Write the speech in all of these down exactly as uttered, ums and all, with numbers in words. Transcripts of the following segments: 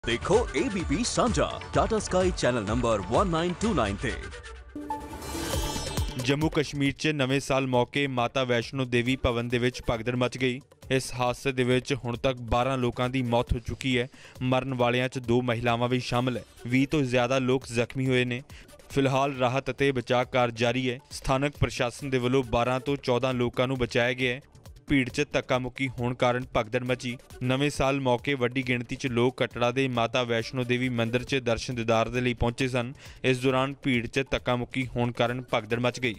देखो ABP Sanjha Tata Sky channel number one nine two nine ते। जम्मू कश्मीर च नवे साल मौके माता वैष्णो देवी भवन दे विच भगदड़ मच गई। इस हादसे दे विच हुण तक बारह लोगों की मौत हो चुकी है। मरण वालियां च दो महिलावां भी शामिल है। बीस तो ज्यादा लोग जख्मी हुए ने। फिलहाल राहत अते बचाव कार्य जारी है। स्थानक प्रशासन दे वल्लों बारह तो चौदह लोगों को बचाया गया है। भीड़ च धक्का मुक्की होने कारण भगदड़ मची। नवे साल मौके वड्डी गिणती च लोग कटड़ा दे माता वैष्णो देवी मंदिर च दर्शन दीदार दे लई पहुंचे सन। इस दौरान भीड़ च धक्का मुक्की होने कारण भगदड़ मच गई।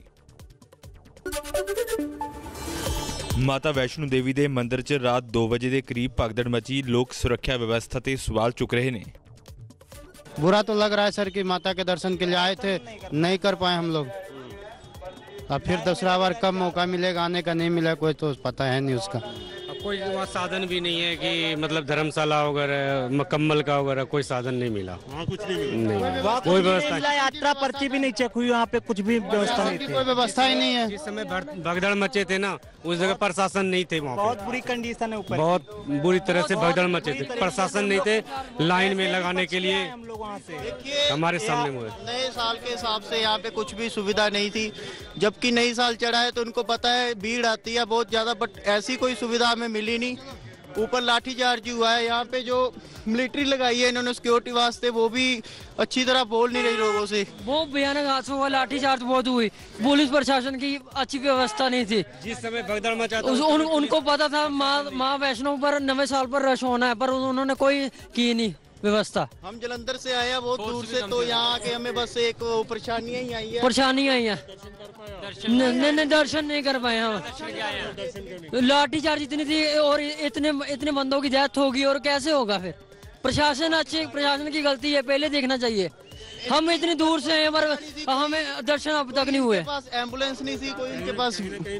माता वैष्णो देवी दे मंदिर च रात दो बजे के करीब भगदड़ मची। लोग सुरक्षा व्यवस्था ते सवाल चुक रहे हैं। बुरा तो लग रहा है सर कि माता के दर्शन के लिए आए थे, नहीं कर पाए हम लोग। अब फिर दूसरा बार कब मौका मिलेगा आने का, नहीं मिला कोई तो पता है नहीं उसका। कोई वहाँ साधन भी नहीं है कि मतलब धर्मशाला वगैरह मकम्मल का वगैरह कोई साधन नहीं मिला। वहाँ कुछ नहीं मिला, नहीं कोई व्यवस्था। यात्रा पर्ची भी नहीं चेक हुई, वहाँ पे कुछ भी व्यवस्था नहीं थी, कोई व्यवस्था ही नहीं है। जिस समय भगदड़ मचे थे ना, उस जगह प्रशासन नहीं थे। वहाँ बहुत बुरी कंडीशन है, ऊपर बहुत बुरी तरह से भगदड़ मचे थे। प्रशासन नहीं थे लाइन में लगाने के लिए। हम लोग वहाँ से हमारे सामने हुए नए साल के हिसाब से यहाँ पे कुछ भी सुविधा नहीं थी, जबकि नई साल चढ़ा है तो उनको पता है भीड़ आती है बहुत ज्यादा, बट ऐसी कोई सुविधा हमें मिली नहीं। ऊपर लाठीचार्ज हुआ है। यहाँ पे जो मिलिट्री लगाई है इन्होंने सिक्योरिटी वास्ते, वो भी अच्छी तरह बोल नहीं रही लोगों से। बहुत भयानक हादसा हुआ, लाठीचार्ज बहुत हुई। पुलिस प्रशासन की अच्छी व्यवस्था नहीं थी। जिस समय भगदड़ मचा था उस, उन, उनको पता था माँ माँ वैष्णो पर नवे साल पर रश होना है, पर उन्होंने कोई की नहीं व्यवस्था। हम जलंधर से आए हैं बहुत दूर से, तो यहाँ आके हमें बस एक परेशानियां ही आई है। परेशानी आई है, नहीं दर्शन नहीं कर पाए हम। लाठीचार्ज इतनी थी और इतने इतने बंदों की डेथ होगी, और कैसे होगा फिर? प्रशासन अच्छे प्रशासन की गलती है, पहले देखना चाहिए। हम इतनी दूर से हैं पर हमें दर्शन अब तक नहीं हुए। पास एम्बुलेंस नहीं थी कोई, इनके पास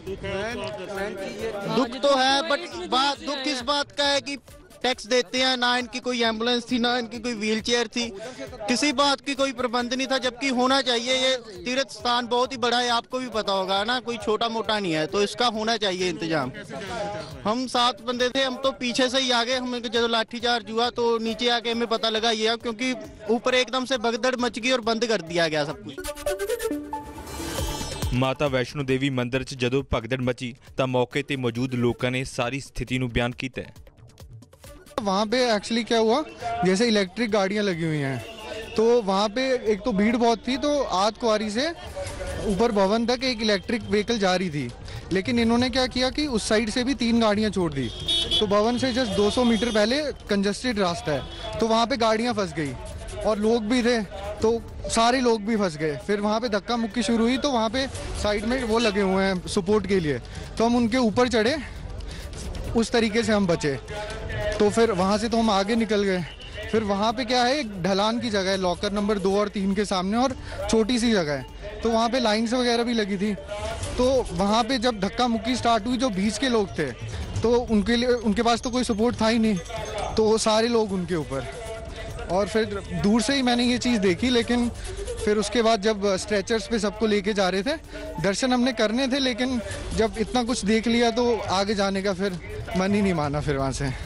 दुख तो है, बट बात दुख किस बात का है कि टैक्स देते हैं, ना इनकी कोई एम्बुलेंस थी, ना इनकी कोई व्हीलचेयर थी, किसी बात की कोई प्रबंध नहीं था। जबकि होना चाहिए, ये तीर्थ स्थान बहुत ही बड़ा है, आपको भी पता होगा ना, कोई छोटा मोटा नहीं है, तो इसका होना चाहिए इंतजाम। हम सात बंदे थे, हम तो पीछे से ही आ गए। हमें जब लाठीचार्ज हुआ तो नीचे आके हमें पता लगा ये, क्योंकि ऊपर एकदम से भगदड़ मच गई और बंद कर दिया गया सब कुछ। माता वैष्णो देवी मंदिर च जदों भगदड़ मची तां मौके ते मौजूद लोगों ने सारी स्थिति नूं बयान कीता। वहाँ पे एक्चुअली क्या हुआ, जैसे इलेक्ट्रिक गाड़ियाँ लगी हुई हैं, तो वहाँ पे एक तो भीड़ बहुत थी, तो आध कुआरी से ऊपर भवन तक एक इलेक्ट्रिक व्हीकल जा रही थी। लेकिन इन्होंने क्या किया कि उस साइड से भी तीन गाड़ियाँ छोड़ दी, तो भवन से जस्ट दो सौ मीटर पहले कंजस्टेड रास्ता है, तो वहाँ पे गाड़ियाँ फंस गई और लोग भी थे, तो सारे लोग भी फंस गए। फिर वहाँ पे धक्का मुक्की शुरू हुई, तो वहाँ पे साइड में वो लगे हुए हैं सपोर्ट के लिए, तो हम उनके ऊपर चढ़े, उस तरीके से हम बचे। तो फिर वहाँ से तो हम आगे निकल गए। फिर वहाँ पे क्या है, एक ढलान की जगह है, लॉकर नंबर दो और तीन के सामने, और छोटी सी जगह है, तो वहाँ पे लाइन्स वगैरह भी लगी थी। तो वहाँ पे जब धक्का मुक्की स्टार्ट हुई, जो बीच के लोग थे, तो उनके लिए उनके पास तो कोई सपोर्ट था ही नहीं, तो सारे लोग उनके ऊपर। और फिर दूर से ही मैंने ये चीज़ देखी, लेकिन फिर उसके बाद जब स्ट्रेचर्स पे सबको लेके जा रहे थे, दर्शन हमने करने थे, लेकिन जब इतना कुछ देख लिया तो आगे जाने का फिर मन ही नहीं माना। फिर वहाँ से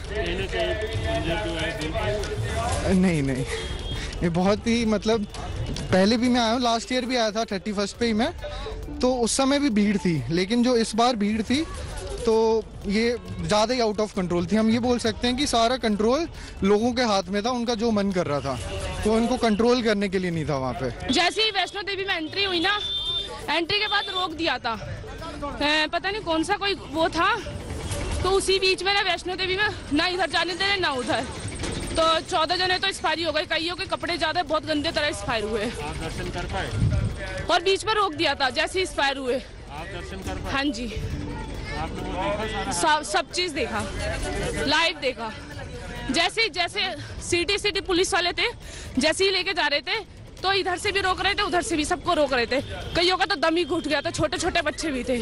नहीं नहीं ये बहुत ही मतलब, पहले भी मैं आया हूँ, लास्ट ईयर भी आया था थर्टी फर्स्ट पे ही मैं, तो उस समय भी भीड़ थी, लेकिन जो इस बार भीड़ थी तो ये ज़्यादा ही आउट ऑफ कंट्रोल थी। हम ये बोल सकते हैं कि सारा कंट्रोल लोगों के हाथ में था, उनका जो मन कर रहा था, तो उनको कंट्रोल करने के लिए नहीं था वहाँ पे। जैसे ही वैष्णो देवी में एंट्री हुई ना, एंट्री के बाद रोक दिया था, पता नहीं कौन सा कोई वो था, तो उसी बीच में ना वैष्णो देवी में ना इधर जाने दे रहे ना उधर, तो चौदह जने तो एक्सपायरी हो गए, कईयों के कपड़े ज्यादा बहुत गंदे तरह एक्सपायर हुए। आप दर्शन कर पाए? और बीच में रोक दिया था, जैसे एक्सपायर हुए। आप दर्शन कर पाए? हाँ जी, आपने वो देखा? सब सब चीज देखा, लाइव देखा। जैसे जैसे सिटी सिटी पुलिस वाले थे, जैसे ही लेके जा रहे थे, तो इधर से भी रोक रहे थे, उधर से भी सबको रोक रहे थे। कईयों का तो दम ही घुट गया था, छोटे छोटे बच्चे भी थे।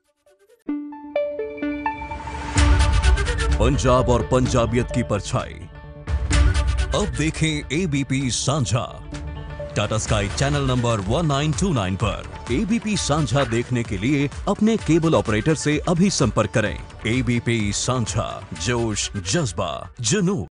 पंजाब और पंजाबियत की परछाई अब देखें ABP Sanjha Tata Sky channel number one nine two nine पर। एबीपी सांझा देखने के लिए अपने केबल ऑपरेटर से अभी संपर्क करें। एबीपी सांझा, जोश, जज्बा, जुनून।